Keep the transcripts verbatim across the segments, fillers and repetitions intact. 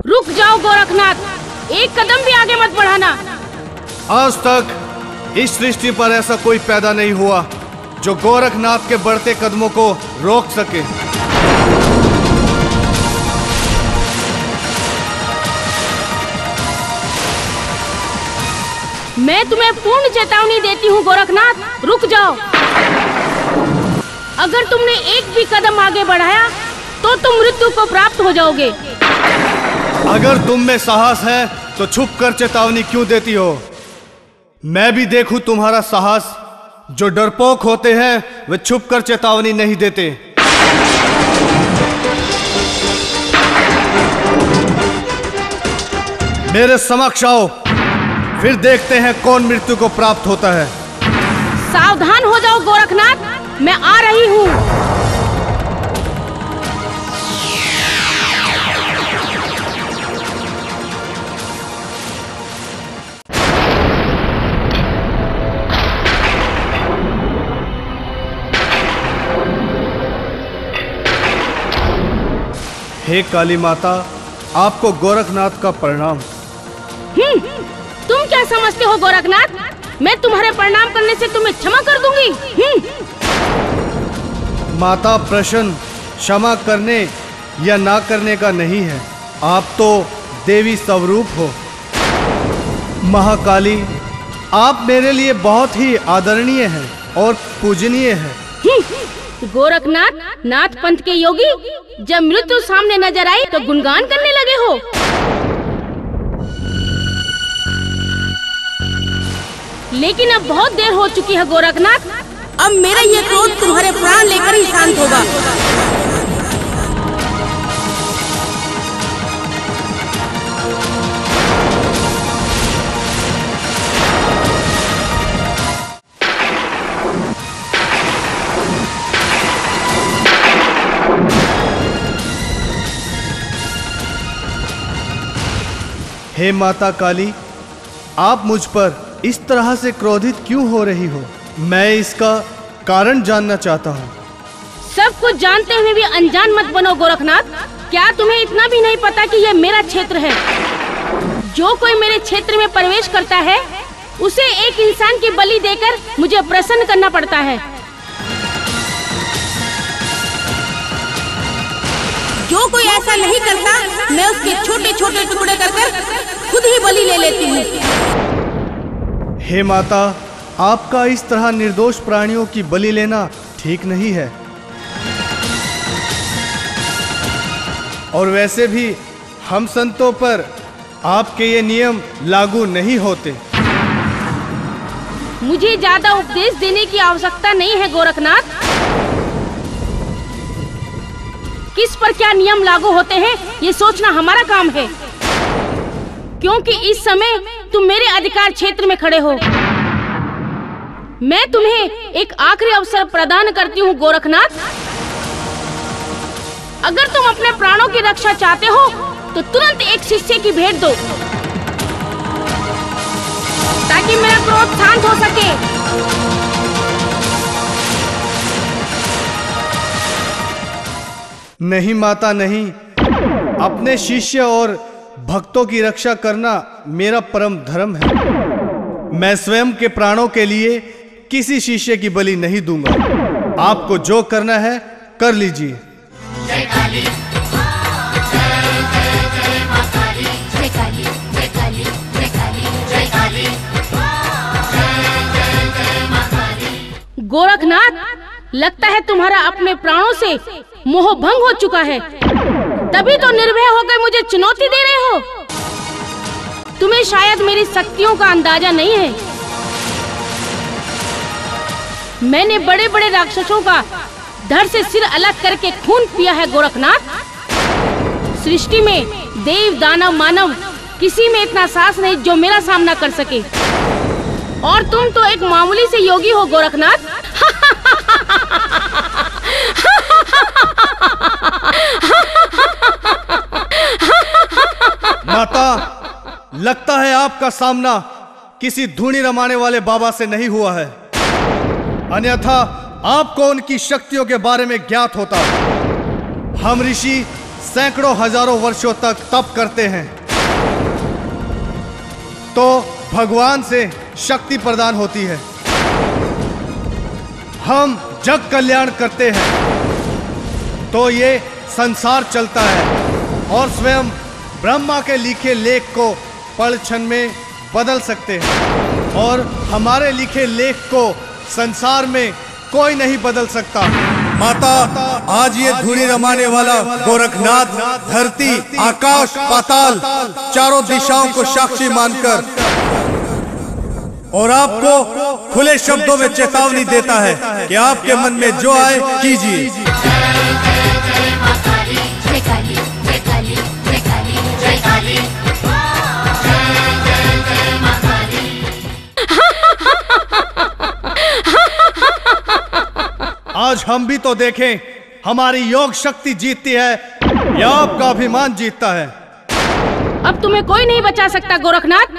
रुक जाओ गोरखनाथ, एक कदम भी आगे मत बढ़ाना। आज तक इस सृष्टि पर ऐसा कोई पैदा नहीं हुआ जो गोरखनाथ के बढ़ते कदमों को रोक सके। मैं तुम्हें पूर्ण चेतावनी देती हूँ गोरखनाथ, रुक जाओ। अगर तुमने एक भी कदम आगे बढ़ाया तो तुम मृत्यु को प्राप्त हो जाओगे। अगर तुम में साहस है तो छुप कर चेतावनी क्यों देती हो? मैं भी देखूं तुम्हारा साहस। जो डरपोक होते हैं वे छुप कर चेतावनी नहीं देते। मेरे समक्ष आओ, फिर देखते हैं कौन मृत्यु को प्राप्त होता है। सावधान हो जाओ गोरखनाथ, मैं आ रही हूँ। हे काली माता, आपको गोरखनाथ का प्रणाम। हम्म, तुम क्या समझते हो गोरखनाथ? मैं तुम्हारे प्रणाम करने से तुम्हें क्षमा कर दूंगी। हम्म। माता, प्रश्न क्षमा करने या ना करने का नहीं है। आप तो देवी स्वरूप हो। महाकाली, आप मेरे लिए बहुत ही आदरणीय हैं और पूजनीय हैं। गोरखनाथ, नाथ पंथ के योगी, जब मृत्यु सामने नजर आई तो गुणगान करने लगे हो। लेकिन अब बहुत देर हो चुकी है गोरखनाथ। अब मेरा ये क्रोध तुम्हारे प्राण लेकर ही शांत होगा। हे माता काली, आप मुझ पर इस तरह से क्रोधित क्यों हो रही हो? मैं इसका कारण जानना चाहता हूँ। सब कुछ जानते हुए भी अनजान मत बनो गोरखनाथ। क्या तुम्हें इतना भी नहीं पता कि यह मेरा क्षेत्र है? जो कोई मेरे क्षेत्र में प्रवेश करता है उसे एक इंसान की बलि देकर मुझे प्रसन्न करना पड़ता है। जो कोई ऐसा नहीं करता, मैं उसके छोटे छोटे टुकड़े कर कर खुद ही बलि ले लेती हूँ। हे माता, आपका इस तरह निर्दोष प्राणियों की बलि लेना ठीक नहीं है। और वैसे भी हम संतों पर आपके ये नियम लागू नहीं होते। मुझे ज्यादा उपदेश देने की आवश्यकता नहीं है गोरखनाथ। किस पर क्या नियम लागू होते हैं ये सोचना हमारा काम है, क्योंकि इस समय तुम मेरे अधिकार क्षेत्र में खड़े हो। मैं तुम्हें एक आखिरी अवसर प्रदान करती हूँ गोरखनाथ। अगर तुम अपने प्राणों की रक्षा चाहते हो तो तुरंत एक शिष्य की भेंट दो, ताकि मेरा क्रोध शांत हो सके। नहीं माता, नहीं। अपने शिष्य और भक्तों की रक्षा करना मेरा परम धर्म है। मैं स्वयं के प्राणों के लिए किसी शिष्य की बलि नहीं दूंगा। आपको जो करना है कर लीजिए। जय काली, जय जय जय मां काली, जय काली, जय काली, जय काली, जय काली, जय जय जय मां काली। गोरखनाथ, लगता है तुम्हारा अपने प्राणों से मोह भंग हो चुका है, तभी तो निर्भय होकर मुझे चुनौती दे रहे हो। तुम्हें शायद मेरी शक्तियों का अंदाजा नहीं है। मैंने बड़े बड़े राक्षसों का धड़ से सिर अलग करके खून पिया है गोरखनाथ। सृष्टि में देव, दानव, मानव किसी में इतना साहस नहीं जो मेरा सामना कर सके। और तुम तो एक मामूली से योगी हो गोरखनाथ। माता, लगता है आपका सामना किसी धूनी रमाने वाले बाबा से नहीं हुआ है, अन्यथा आपको उनकी शक्तियों के बारे में ज्ञात होता। हम ऋषि सैकड़ों हजारों वर्षों तक तप करते हैं तो भगवान से शक्ति प्रदान होती है। हम जग कल्याण करते हैं तो ये संसार चलता है और स्वयं ब्रह्मा के लिखे लेख को पल क्षण में बदल सकते हैं और हमारे लिखे लेख को संसार में कोई नहीं बदल सकता। माता, आज ये धूनी रमाने वाला गोरखनाथ धरती, आकाश, पाताल चारों दिशाओं को साक्षी मानकर और आपको खुले शब्दों में चेतावनी देता है कि आपके मन में जो आए कीजिए। जय काली, जय काली, जय काली, जय काली, जय जय जय मां काली। आज हम भी तो देखें हमारी योग शक्ति जीतती है या आपका अभिमान जीतता है। अब तुम्हें कोई नहीं बचा सकता गोरखनाथ।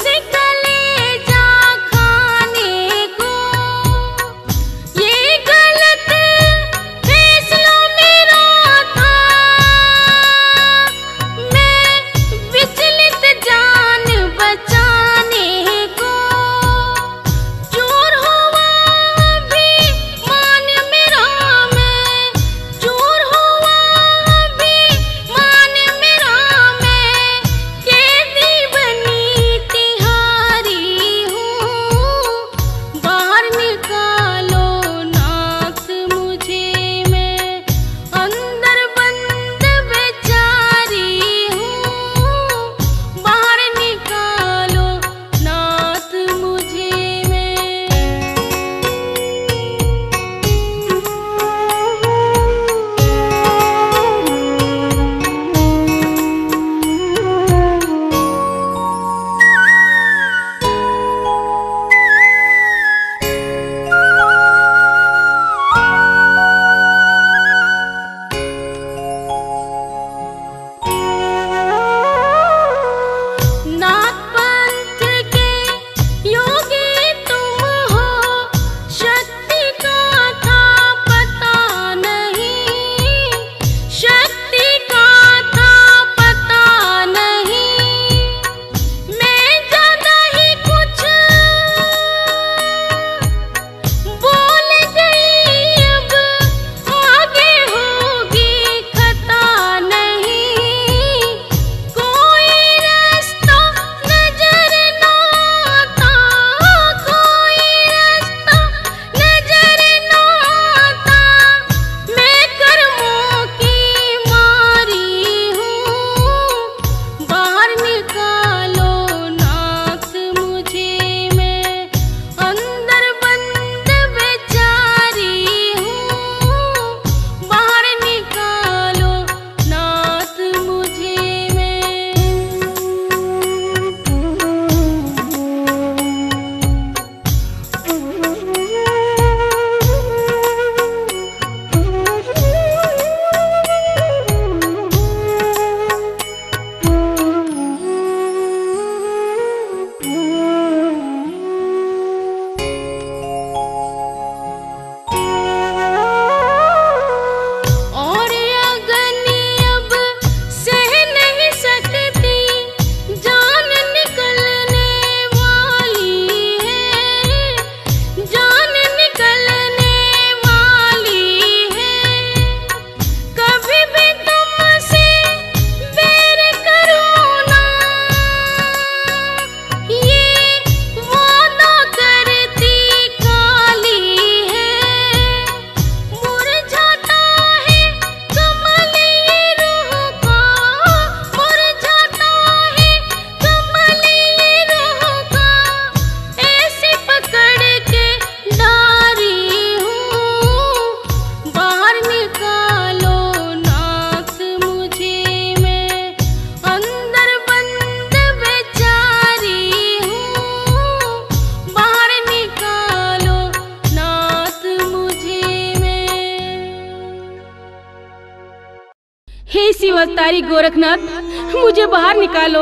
हे शिव अवतारी गोरखनाथ, मुझे बाहर निकालो।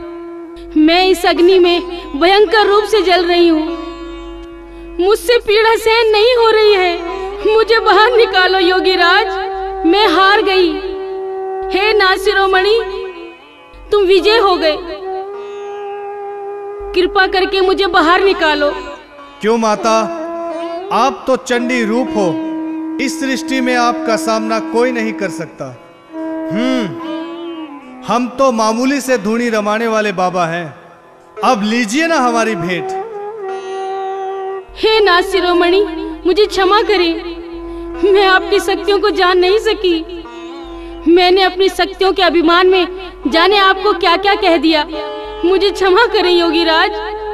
मैं इस अग्नि में भयंकर रूप से जल रही हूँ। मुझसे पीड़ा सहन नहीं हो रही है। मुझे बाहर निकालो योगीराज, मैं हार गई। हे नाथ शिरोमणि, तुम विजय हो गए। कृपा करके मुझे बाहर निकालो। क्यों माता, आप तो चंडी रूप हो। इस सृष्टि में आपका सामना कोई नहीं कर सकता। हम्म हम तो मामूली से धूनी रमाने वाले बाबा हैं। अब लीजिए ना हमारी भेंट। हे नाथ शिरोमणि, मुझे क्षमा करें। मैं आपकी शक्तियों को जान नहीं सकी। मैंने अपनी शक्तियों के अभिमान में जाने आपको क्या क्या कह दिया। मुझे क्षमा करें योगीराज।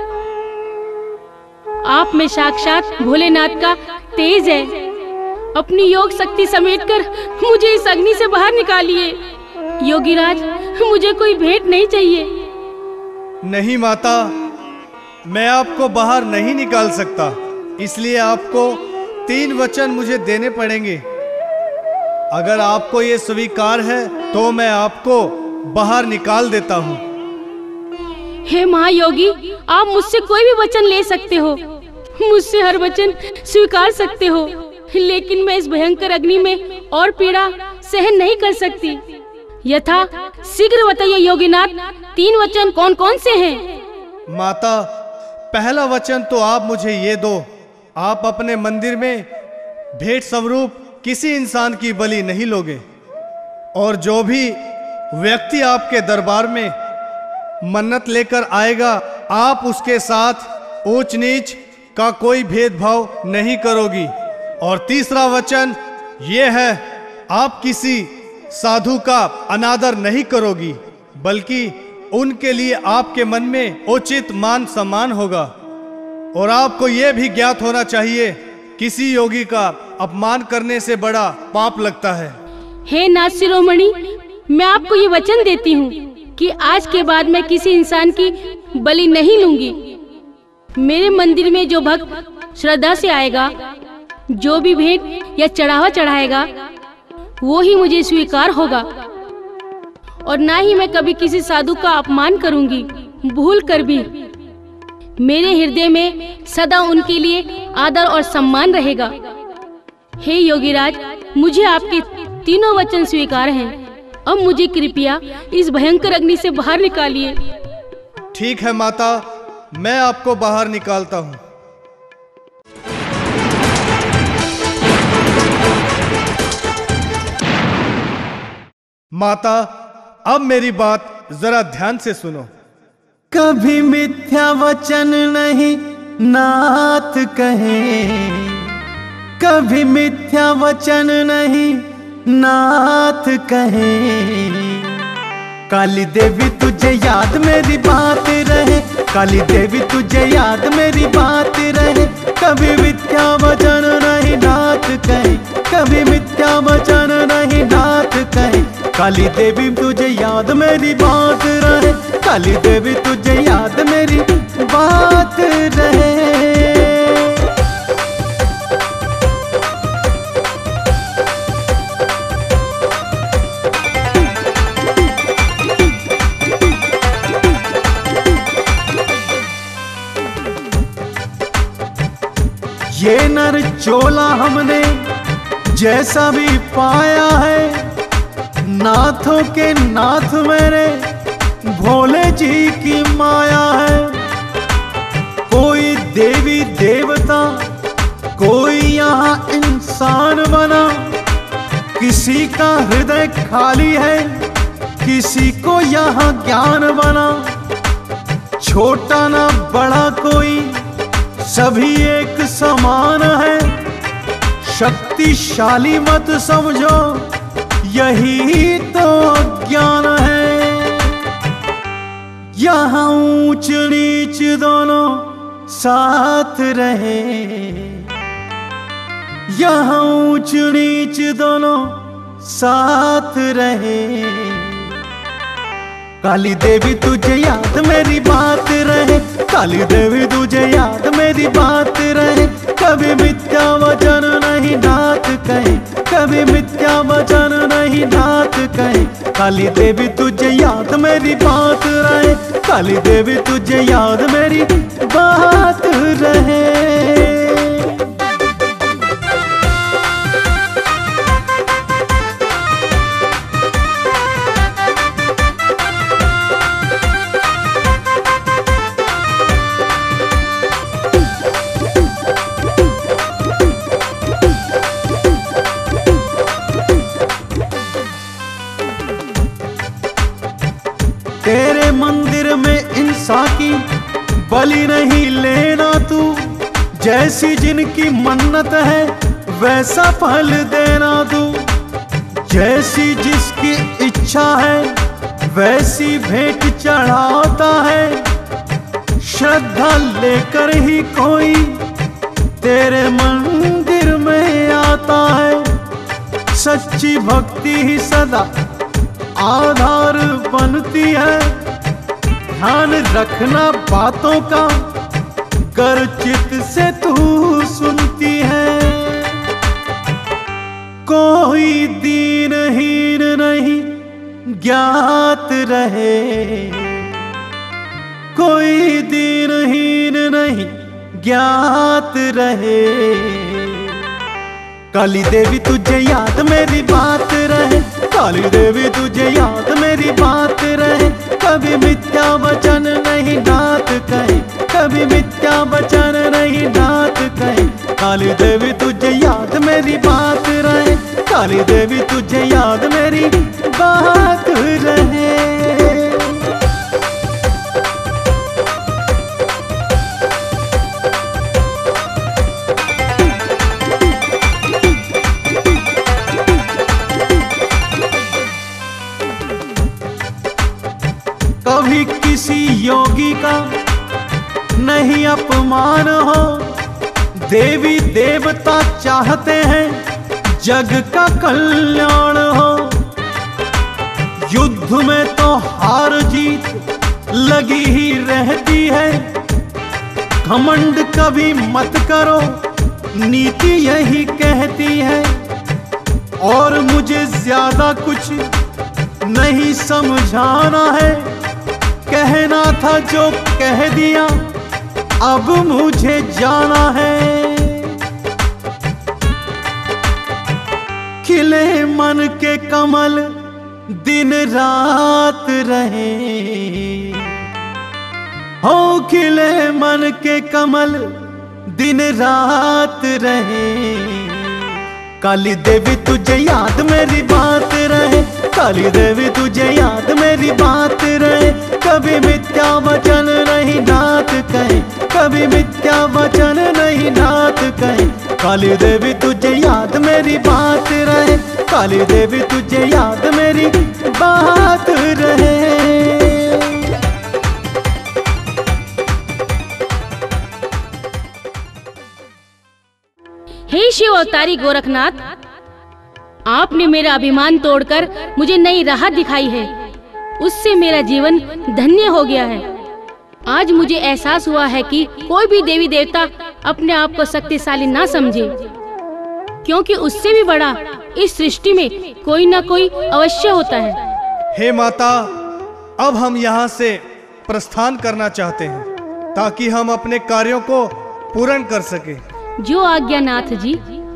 आप में साक्षात भोलेनाथ का तेज है। अपनी योग शक्ति समेटकर मुझे इस अग्नि से बाहर निकालिए। योगीराज, मुझे कोई भेंट नहीं चाहिए। नहीं माता, मैं आपको बाहर नहीं निकाल सकता। इसलिए आपको तीन वचन मुझे देने पड़ेंगे। अगर आपको ये स्वीकार है तो मैं आपको बाहर निकाल देता हूँ। हे महायोगी, आप मुझसे कोई भी वचन ले सकते हो, मुझसे हर वचन स्वीकार सकते हो, लेकिन मैं इस भयंकर अग्नि में और पीड़ा सहन नहीं कर सकती। यथा शीघ्र बताइए योगीनाथ, तीन वचन कौन कौन से हैं? माता, पहला वचन तो आप मुझे ये दो, आप अपने मंदिर में भेंट स्वरूप किसी इंसान की बलि नहीं लोगे, और जो भी व्यक्ति आपके दरबार में मन्नत लेकर आएगा, आप उसके साथ ऊंच नीच का कोई भेदभाव नहीं करोगी। और तीसरा वचन ये है, आप किसी साधु का अनादर नहीं करोगी, बल्कि उनके लिए आपके मन में उचित मान सम्मान होगा। और आपको यह भी ज्ञात होना चाहिए, किसी योगी का अपमान करने से बड़ा पाप लगता है। हे नाथ शिरोमणि, मैं आपको ये वचन देती हूँ कि आज के बाद मैं किसी इंसान की बलि नहीं लूंगी। मेरे मंदिर में जो भक्त श्रद्धा से आएगा, जो भी भेंट या चढ़ावा चढ़ाएगा, वो ही मुझे स्वीकार होगा। और ना ही मैं कभी किसी साधु का अपमान करूंगी, भूल कर भी। मेरे हृदय में सदा उनके लिए आदर और सम्मान रहेगा। हे योगीराज, मुझे आपके तीनों वचन स्वीकार हैं। अब मुझे कृपया इस भयंकर अग्नि से बाहर निकालिए। ठीक है माता, मैं आपको बाहर निकालता हूँ। माता, अब मेरी बात जरा ध्यान से सुनो। कभी मिथ्या वचन नहीं नाथ कहे, कभी मिथ्या वचन नहीं नाथ कहे। काली देवी तुझे याद मेरी बात रहे, काली देवी तुझे याद मेरी बात रहे। कभी मिथ्या वचन नहीं नाथ कहे, कभी मिथ्या वचन नहीं नाथ कहे। काली देवी तुझे याद मेरी बात रहे, काली देवी तुझे याद मेरी बात रहे। ये नर चोला हमने जैसा भी पाया है, नाथों के नाथ मेरे भोले जी की माया है। कोई देवी देवता, कोई यहाँ इंसान बना, किसी का हृदय खाली है, किसी को यहाँ ज्ञान बना। छोटा ना बड़ा कोई, सभी एक समान है। शक्तिशाली मत समझो, यही तो ज्ञान है। यहाँ ऊंच नीच दोनों साथ रहे, यहाँ ऊंच नीच दोनों साथ रहे। काली देवी तुझे याद मेरी बात रहे, काली देवी तुझे याद मेरी बात रहे। कभी मिथ्या वचन नहीं नाथ कहे, कभी मिथ्या वचन नहीं नाथ कहे। काली देवी तुझे याद मेरी बात रहे, काली देवी तुझे याद मेरी बात रहे। तेरे मंदिर में इंसान की बलि नहीं लेना तू, जैसी जिनकी मन्नत है वैसा फल देना तू। जैसी जिसकी इच्छा है वैसी भेंट चढ़ाता है। श्रद्धा लेकर ही कोई तेरे मंदिर में आता है। सच्ची भक्ति ही सदा आधार बनती है। ध्यान रखना बातों का, कर चित से तू सुनती है। कोई दीनहीन नहीं ज्ञात रहे, कोई दीनहीन नहीं ज्ञात रहे। काली देवी तुझे याद मेरी बात रहे, काली देवी तुझे याद मेरी बात रहे। कभी मिथ्या वचन नहीं नाथ कहे, कभी मिथ्या वचन नहीं नाथ कहे। काली देवी तुझे याद मेरी बात रहे, काली देवी तुझे याद मेरी बात रहे। कभी किसी योगी का नहीं अपमान हो, देवी देवता चाहते हैं जग का कल्याण हो। युद्ध में तो हार जीत लगी ही रहती है, घमंड कभी मत करो नीति यही कहती है। और मुझे ज्यादा कुछ नहीं समझाना है, कहना था जो कह दिया अब मुझे जाना है। खिले मन के कमल दिन रात रहे, हो खिले मन के कमल दिन रात रहे। काली देवी तुझे याद मेरी बात रहे, काली देवी तुझे याद मेरी बात रहे। कभी मिथ्या वचन नहीं नाथ कहे, कभी मिथ्या वचन नहीं नाथ कहे। काली देवी तुझे याद मेरी बात रहे, काली देवी तुझे याद मेरी बात रहे। हे शिव अवतारी गोरखनाथ, आपने मेरा अभिमान तोड़कर मुझे नई राह दिखाई है, उससे मेरा जीवन धन्य हो गया है। आज मुझे एहसास हुआ है कि कोई भी देवी देवता अपने आप को शक्तिशाली ना समझे, क्योंकि उससे भी बड़ा इस सृष्टि में कोई ना कोई अवश्य होता है। हे माता, अब हम यहाँ से प्रस्थान करना चाहते हैं ताकि हम अपने कार्यों को पूर्ण कर सके। जो आज्ञा नाथ जी।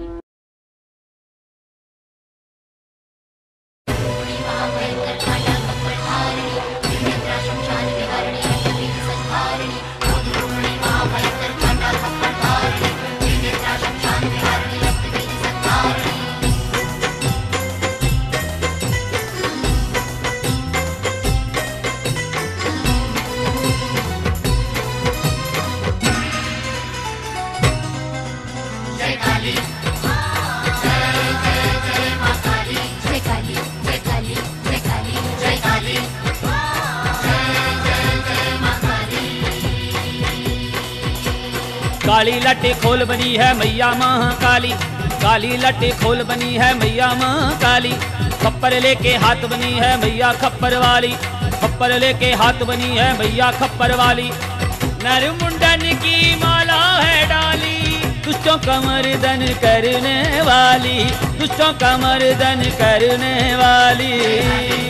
काली लट्टे खोल बनी है मैया महाकाली, काली लट्टे खोल बनी है मैया महाकाली। खप्पर लेके हाथ बनी है मैया खप्पर वाली, खप्पर लेके हाथ बनी है मैया खप्पर वाली। नर मुंडन की माला है डाली, दुष्टों का मर्दन करने वाली, दुष्टों का मर्दन करने वाली।